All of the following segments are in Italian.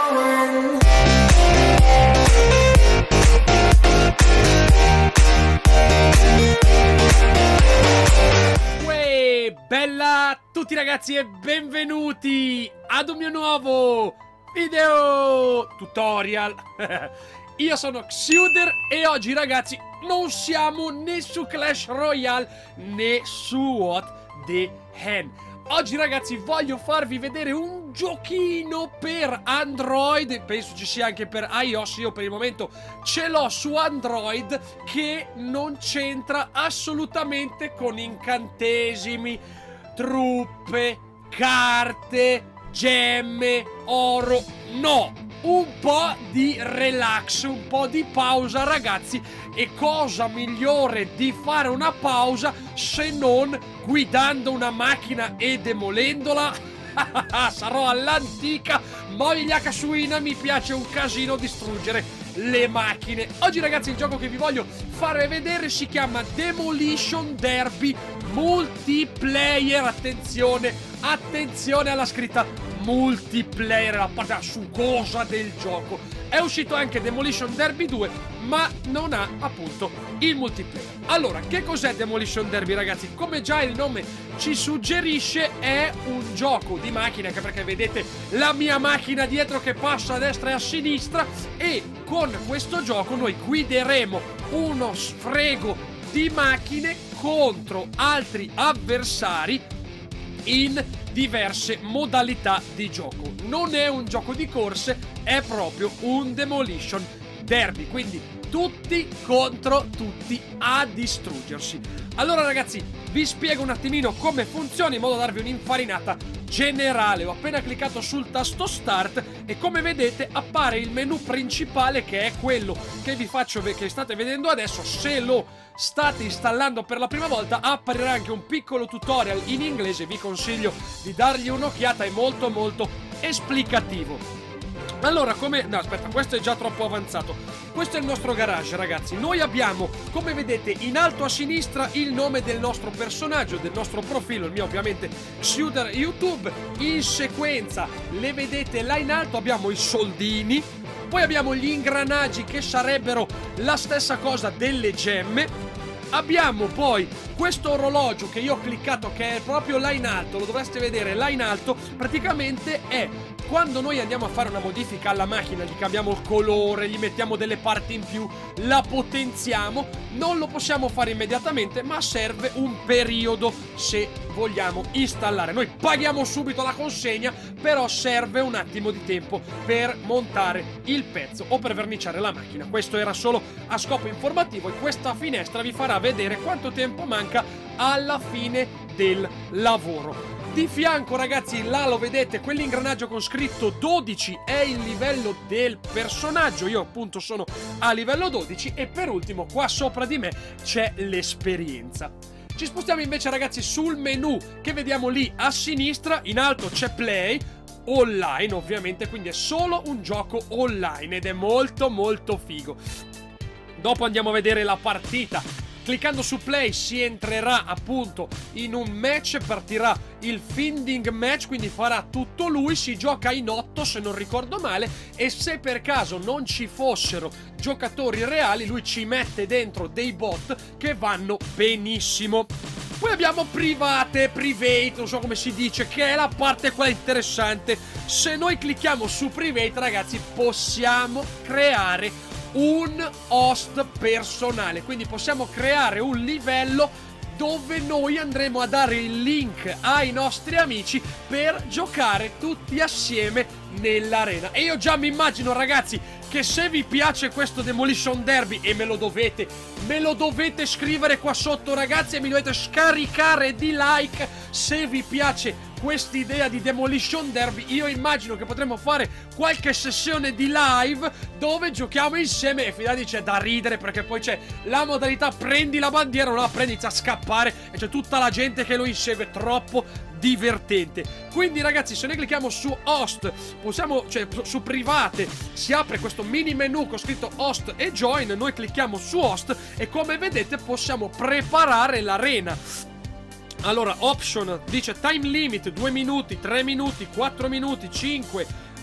going. Uè, bella a tutti ragazzi e benvenuti ad un mio nuovo video tutorial. Io sono Xuder e oggi ragazzi non siamo né su Clash Royale né su What the Hen. Oggi ragazzi voglio farvi vedere un giochino per Android, penso ci sia anche per iOS, io per il momento ce l'ho su Android, che non c'entra assolutamente con incantesimi, truppe, carte, gemme, oro, no! Un po' di relax, un po' di pausa ragazzi, e cosa migliore di fare una pausa se non guidando una macchina e demolendola? Sarò all'antica mogliaca suina, mi piace un casino distruggere le macchine. Oggi ragazzi il gioco che vi voglio fare vedere si chiama Demolition Derby Multiplayer. Attenzione, attenzione alla scritta multiplayer, la parte sugosa del gioco. È uscito anche Demolition Derby 2, ma non ha appunto il multiplayer. Allora, che cos'è Demolition Derby ragazzi? Come già il nome ci suggerisce, è un gioco di macchine, anche perché vedete la mia macchina dietro che passa a destra e a sinistra, e con questo gioco noi guideremo uno sfrego di macchine contro altri avversari in diverse modalità di gioco. Non è un gioco di corse, è proprio un Demolition Derby, quindi tutti contro tutti a distruggersi. Allora ragazzi vi spiego un attimino come funziona in modo da darvi un'infarinata generale. Ho appena cliccato sul tasto start e come vedete appare il menu principale, che è quello che vi faccio, che state vedendo adesso. Se lo state installando per la prima volta apparirà anche un piccolo tutorial in inglese, vi consiglio di dargli un'occhiata, è molto molto esplicativo. Allora, no, aspetta, questo è già troppo avanzato. Questo è il nostro garage, ragazzi. Noi abbiamo, come vedete, in alto a sinistra il nome del nostro personaggio, del nostro profilo, il mio ovviamente Xuder YouTube. In sequenza, le vedete là in alto, abbiamo i soldini. Poi abbiamo gli ingranaggi, che sarebbero la stessa cosa delle gemme. Abbiamo poi questo orologio che io ho cliccato, che è proprio là in alto, lo dovreste vedere là in alto. Praticamente è quando noi andiamo a fare una modifica alla macchina, gli cambiamo il colore, gli mettiamo delle parti in più, la potenziamo. Non lo possiamo fare immediatamente, ma serve un periodo se vogliamo installare. Noi paghiamo subito la consegna, però serve un attimo di tempo per montare il pezzo o per verniciare la macchina. Questo era solo a scopo informativo, e questa finestra vi farà vedere quanto tempo manca alla fine del lavoro. Di fianco ragazzi, là lo vedete, quell'ingranaggio con scritto 12 è il livello del personaggio. Io appunto sono a livello 12, e per ultimo qua sopra di me c'è l'esperienza. Ci spostiamo invece ragazzi sul menu che vediamo lì a sinistra. In alto c'è Play, online ovviamente, quindi è solo un gioco online ed è molto molto figo. Dopo andiamo a vedere la partita. Cliccando su play si entrerà appunto in un match, partirà il finding match, quindi farà tutto lui, si gioca in 8 se non ricordo male, e se per caso non ci fossero giocatori reali lui ci mette dentro dei bot che vanno benissimo. Poi abbiamo private, non so come si dice, che è la parte quella interessante. Se noi clicchiamo su private ragazzi possiamo creare un host personale, quindi possiamo creare un livello dove noi andremo a dare il link ai nostri amici per giocare tutti assieme nell'arena. E io già mi immagino ragazzi che se vi piace questo Demolition Derby, e me lo dovete scrivere qua sotto ragazzi, e mi dovete scaricare di like se vi piace quest'idea di Demolition Derby. Io immagino che potremmo fare qualche sessione di live dove giochiamo insieme, e fidati c'è da ridere, perché poi c'è la modalità prendi la bandiera, non la prendi, inizia a scappare e c'è tutta la gente che lo insegue, troppo divertente. Quindi ragazzi, se noi clicchiamo su host, possiamo, cioè su private, si apre questo mini menu con scritto host e join. Noi clicchiamo su host e come vedete possiamo preparare l'arena. Allora, option dice time limit 2 minuti, 3 minuti, 4 minuti, 5,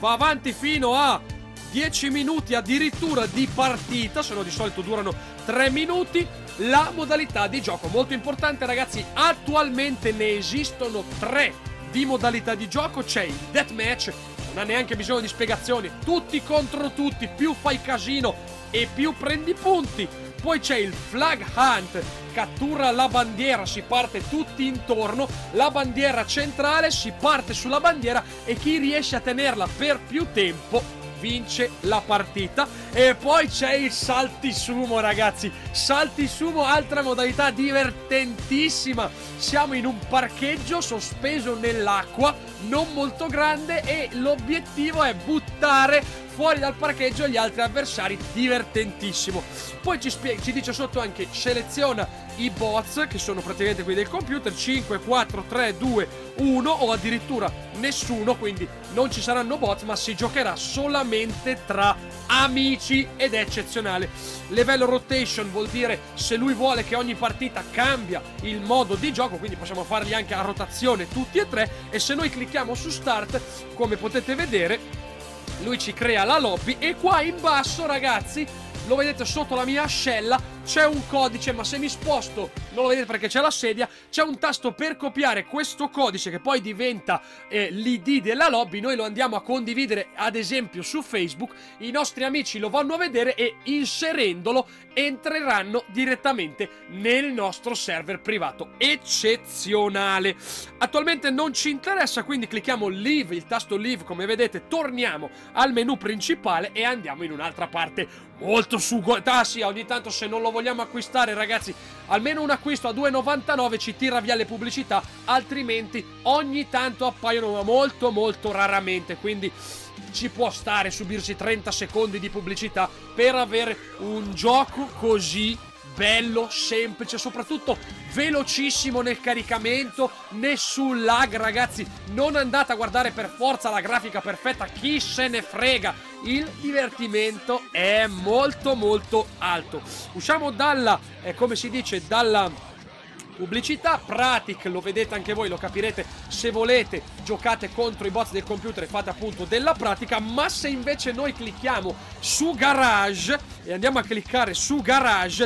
va avanti fino a 10 minuti addirittura di partita, se no di solito durano 3 minuti. La modalità di gioco, molto importante ragazzi, attualmente ne esistono 3 di modalità di gioco. C'è il deathmatch, non ha neanche bisogno di spiegazioni, tutti contro tutti, più fai casino e più prendi punti. Poi c'è il flag hunt, cattura la bandiera, si parte tutti intorno, la bandiera centrale, si parte sulla bandiera e chi riesce a tenerla per più tempo vince la partita. E poi c'è il saltisumo ragazzi, saltisumo, altra modalità divertentissima. Siamo in un parcheggio sospeso nell'acqua non molto grande e l'obiettivo è buttare fuori dal parcheggio gli altri avversari, divertentissimo. Poi ci dice sotto anche seleziona i bots, che sono praticamente quelli del computer, 5, 4, 3, 2, 1 o addirittura nessuno, quindi non ci saranno bot ma si giocherà solamente tra amici ed è eccezionale. Livello rotation vuol dire se lui vuole che ogni partita cambia il modo di gioco, quindi possiamo farli anche a rotazione tutti e 3, e se noi clicchiamo su start, come potete vedere, lui ci crea la lobby e qua in basso ragazzi, lo vedete sotto la mia ascella, c'è un codice, ma se mi sposto non lo vedete perché c'è la sedia, c'è un tasto per copiare questo codice che poi diventa l'ID della lobby. Noi lo andiamo a condividere ad esempio su Facebook, i nostri amici lo vanno a vedere e inserendolo entreranno direttamente nel nostro server privato. Eccezionale. Attualmente non ci interessa, quindi clicchiamo leave, il tasto leave, come vedete torniamo al menu principale e andiamo in un'altra parte molto sugota. Sì, ogni tanto se non lo vogliamo acquistare ragazzi, almeno un acquisto a 2,99 ci tira via le pubblicità, altrimenti ogni tanto appaiono, ma molto raramente, quindi ci può stare subirsi 30 secondi di pubblicità per avere un gioco così bello, semplice, soprattutto velocissimo nel caricamento, nessun lag ragazzi. Non andate a guardare per forza la grafica perfetta, chi se ne frega, il divertimento è molto alto. Usciamo dalla come si dice, dalla pubblicità. Pratic, lo vedete anche voi, lo capirete se volete, giocate contro i bots del computer e fate appunto della pratica. Ma se invece noi clicchiamo su Garage e andiamo a cliccare su Garage,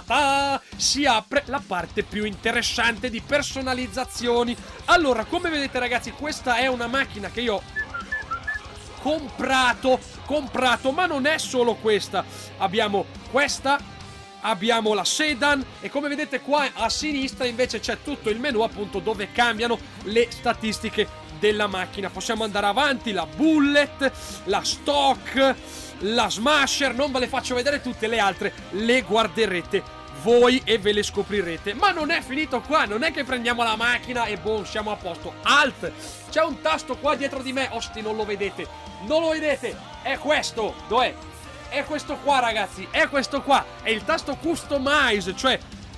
si apre la parte più interessante di personalizzazioni. Allora, come vedete ragazzi, questa è una macchina che io ho comprato, ma non è solo questa, abbiamo questa, abbiamo la sedan e come vedete qua a sinistra invece c'è tutto il menu appunto dove cambiano le statistiche della macchina. Possiamo andare avanti, la bullet, la stock, la smasher, non ve le faccio vedere tutte, le altre le guarderete voi e ve le scoprirete. Ma non è finito qua, non è che prendiamo la macchina e boh, siamo a posto. Alt, c'è un tasto qua dietro di me, osti, non lo vedete, è questo, dov'è? È questo qua ragazzi, è questo qua, è il tasto customize, cioè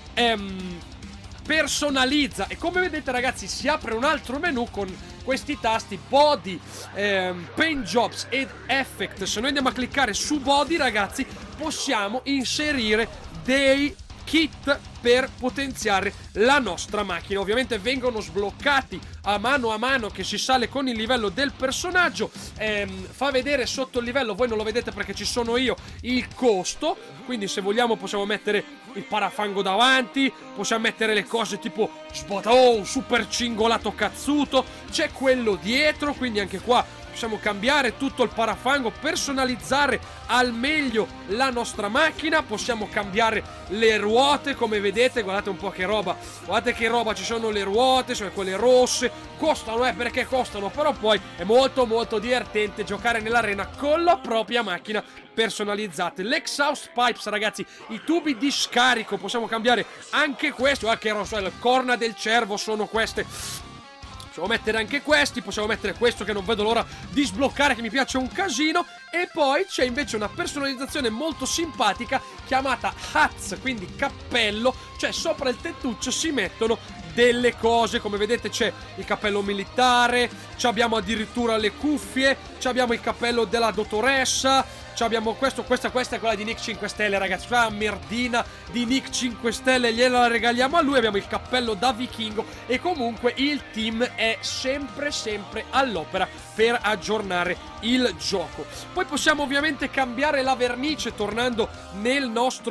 personalizza. E come vedete ragazzi si apre un altro menu con questi tasti body, paint jobs ed effect. Se noi andiamo a cliccare su body ragazzi possiamo inserire dei kit per potenziare la nostra macchina. Ovviamente vengono sbloccati a mano che si sale con il livello del personaggio. Fa vedere sotto il livello, voi non lo vedete perché ci sono io, il costo. Quindi se vogliamo possiamo mettere il parafango davanti, possiamo mettere le cose tipo sbotò, super cingolato cazzuto, c'è quello dietro, quindi anche qua possiamo cambiare tutto il parafango, personalizzare al meglio la nostra macchina, possiamo cambiare le ruote, come vedete, guardate un po' che roba, guardate che roba, ci sono le ruote, sono quelle rosse, costano perché costano, però poi è molto divertente giocare nell'arena con la propria macchina personalizzata. L'exhaust pipes ragazzi, i tubi di scarico, possiamo cambiare anche questo, che rosso, le corna del cervo sono queste. Possiamo mettere anche questi, possiamo mettere questo che non vedo l'ora di sbloccare, che mi piace un casino. E poi c'è invece una personalizzazione molto simpatica chiamata hats, quindi cappello, cioè sopra il tettuccio si mettono delle cose. Come vedete c'è il cappello militare, abbiamo addirittura le cuffie, abbiamo il cappello della dottoressa, abbiamo questa è quella di Nick 5 Stelle, ragazzi. Quella merdina di Nick 5 Stelle gliela regaliamo a lui. Abbiamo il cappello da vichingo e comunque il team è sempre all'opera per aggiornare il gioco. Poi possiamo ovviamente cambiare la vernice tornando nella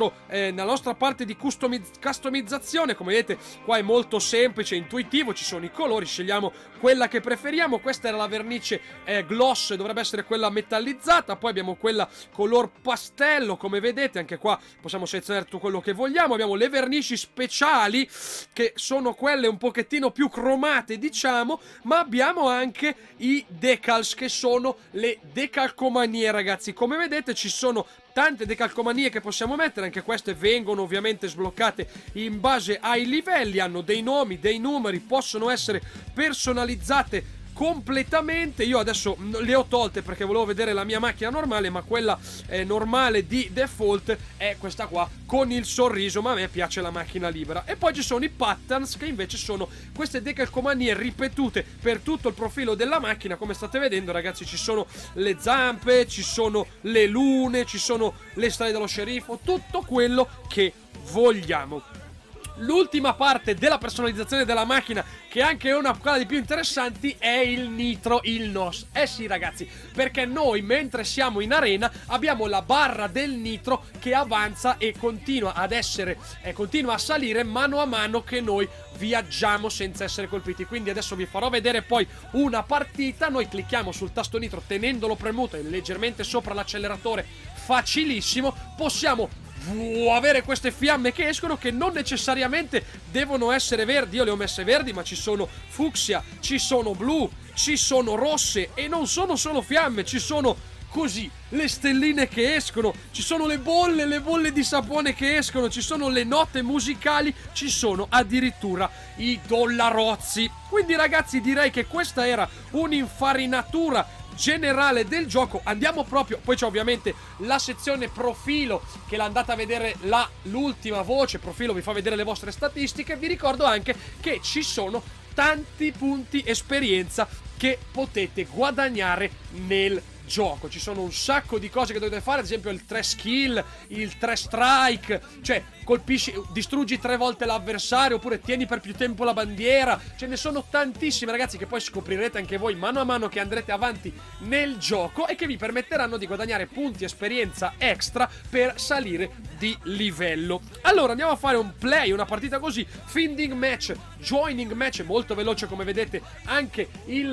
nostra parte di customizzazione. Come vedete qua è molto semplice, intuitivo, ci sono i colori, scegliamo quella che preferiamo. Questa era la vernice gloss, dovrebbe essere quella metallizzata. Poi abbiamo quella color pastello, come vedete anche qua possiamo selezionare tutto quello che vogliamo. Abbiamo le vernici speciali che sono quelle un pochettino più cromate, diciamo, ma abbiamo anche i decals che sono le decalcomanie, ragazzi. Come vedete ci sono tante decalcomanie che possiamo mettere, anche queste vengono ovviamente sbloccate in base ai livelli, hanno dei nomi, dei numeri, possono essere personalizzate completamente. Io adesso le ho tolte perché volevo vedere la mia macchina normale, ma quella normale di default è questa qua con il sorriso, ma a me piace la macchina libera. E poi ci sono i patterns che invece sono queste decalcomanie ripetute per tutto il profilo della macchina. Come state vedendo, ragazzi, ci sono le zampe, ci sono le lune, ci sono le strade dello sceriffo, tutto quello che vogliamo. L'ultima parte della personalizzazione della macchina, che anche è una quella di più interessanti, è il nitro, il NOS. Eh sì, ragazzi, perché noi mentre siamo in arena abbiamo la barra del nitro che avanza e continua continua a salire mano a mano che noi viaggiamo senza essere colpiti. Quindi adesso vi farò vedere poi una partita. Noi clicchiamo sul tasto nitro tenendolo premuto e leggermente sopra l'acceleratore, facilissimo, possiamo avere queste fiamme che escono, che non necessariamente devono essere verdi. Io le ho messe verdi, ma ci sono fucsia, ci sono blu, ci sono rosse, e non sono solo fiamme, ci sono così le stelline che escono, ci sono le bolle di sapone che escono, ci sono le note musicali, ci sono addirittura i dollarozzi. Quindi, ragazzi, direi che questa era un'infarinatura generale del gioco. Andiamo proprio, poi c'è ovviamente la sezione profilo, che l'andate a vedere l'ultima voce profilo vi fa vedere le vostre statistiche. Vi ricordo anche che ci sono tanti punti esperienza che potete guadagnare nel gioco. Ci sono un sacco di cose che dovete fare, ad esempio il 3 skill, il 3 strike, cioè distruggi 3 volte l'avversario, oppure tieni per più tempo la bandiera. Ce ne sono tantissime, ragazzi, che poi scoprirete anche voi mano a mano che andrete avanti nel gioco e che vi permetteranno di guadagnare punti esperienza extra per salire di livello. Allora andiamo a fare un play, una partita così, finding match, joining match, molto veloce come vedete anche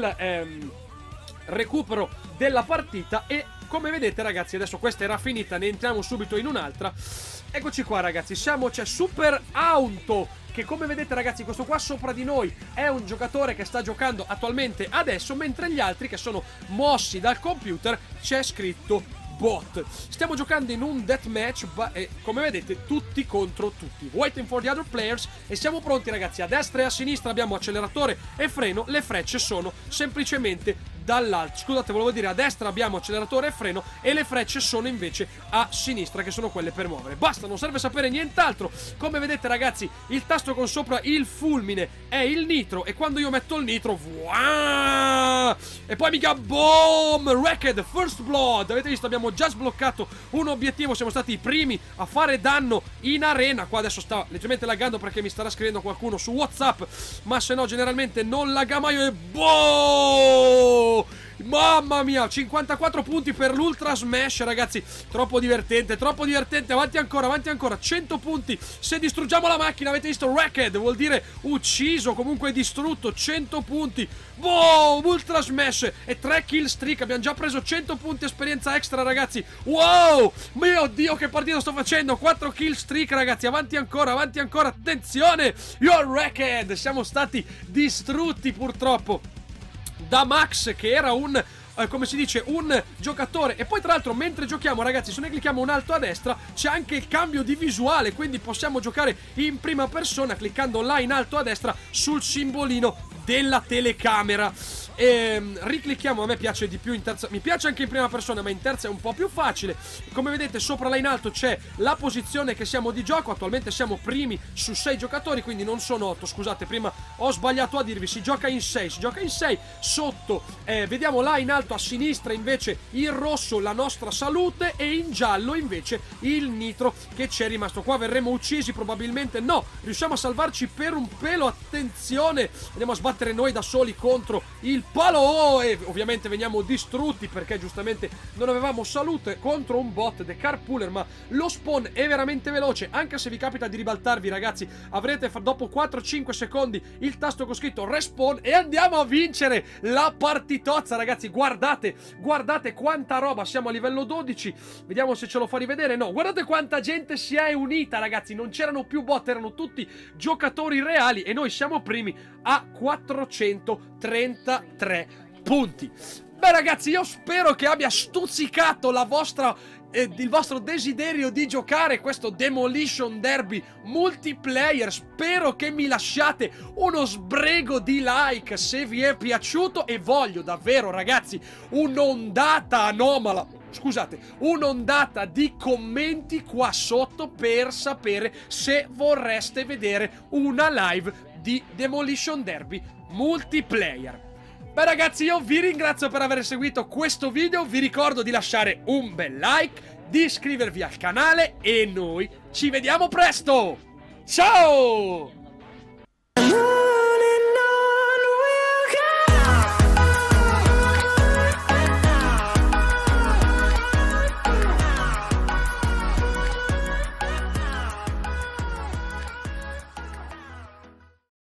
il recupero della partita. E come vedete, ragazzi, adesso questa era finita, ne entriamo subito in un'altra. Eccoci qua, ragazzi, c'è Super Aunto, che come vedete, ragazzi, questo qua sopra di noi è un giocatore che sta giocando attualmente adesso, mentre gli altri che sono mossi dal computer c'è scritto bot. Stiamo giocando in un deathmatch, come vedete, tutti contro tutti. Waiting for the other players. E siamo pronti, ragazzi. A destra e a sinistra abbiamo acceleratore e freno. Le frecce sono semplicemente dall'alto. Scusate, volevo dire, a destra abbiamo acceleratore e freno, e le frecce sono invece a sinistra, che sono quelle per muovere. Basta, non serve sapere nient'altro. Come vedete, ragazzi, il tasto con sopra il fulmine è il nitro, e quando io metto il nitro, e poi mica boom, wrecked, first blood. Avete visto, abbiamo già sbloccato un obiettivo, siamo stati i primi a fare danno in arena. Qua adesso sta leggermente laggando perché mi starà scrivendo qualcuno su WhatsApp, ma se no generalmente non lagga mai. E boom! Mamma mia, 54 punti per l'Ultra Smash, ragazzi. Troppo divertente, avanti ancora, 100 punti se distruggiamo la macchina. Avete visto, wrecked vuol dire ucciso, comunque distrutto, 100 punti. Boom, Ultra Smash e 3 kill streak. Abbiamo già preso 100 punti esperienza extra, ragazzi. Wow, mio Dio, che partita sto facendo. 4 kill streak, ragazzi, avanti ancora, attenzione. You're wrecked, siamo stati distrutti purtroppo da Max, che era un come si dice, un giocatore. E poi tra l'altro mentre giochiamo, ragazzi, se noi clicchiamo un alto a destra c'è anche il cambio di visuale, quindi possiamo giocare in prima persona cliccando là in alto a destra sul simbolino della telecamera. Riclicchiamo, a me piace di più in terza, mi piace anche in prima persona, ma in terza è un po' più facile. Come vedete sopra là in alto c'è la posizione che siamo di gioco. Attualmente siamo primi su 6 giocatori, quindi non sono 8, scusate, prima ho sbagliato a dirvi, si gioca in 6, si gioca in 6. Sotto vediamo là in alto a sinistra invece in rosso la nostra salute e in giallo invece il nitro che ci è rimasto. Qua verremo uccisi probabilmente, no, riusciamo a salvarci per un pelo, attenzione, andiamo a sbattere noi da soli contro il palo e ovviamente veniamo distrutti perché giustamente non avevamo salute contro un bot The Carpooler. Ma lo spawn è veramente veloce, anche se vi capita di ribaltarvi ragazzi avrete dopo 4-5 secondi il tasto con scritto respawn e andiamo a vincere la partitozza ragazzi. Guardate, guardate quanta roba, siamo a livello 12, vediamo se ce lo fa rivedere. No, guardate quanta gente si è unita ragazzi, non c'erano più bot, erano tutti giocatori reali e noi siamo primi a 433 punti. Beh ragazzi, io spero che abbia stuzzicato la vostra il vostro desiderio di giocare questo Demolition Derby multiplayer. Spero che mi lasciate uno sbrego di like se vi è piaciuto e voglio davvero ragazzi un'ondata anomala, scusate, un'ondata di commenti qua sotto per sapere se vorreste vedere una live di Demolition Derby multiplayer. Beh ragazzi, io vi ringrazio per aver seguito questo video, vi ricordo di lasciare un bel like, di iscrivervi al canale e noi ci vediamo presto! Ciao!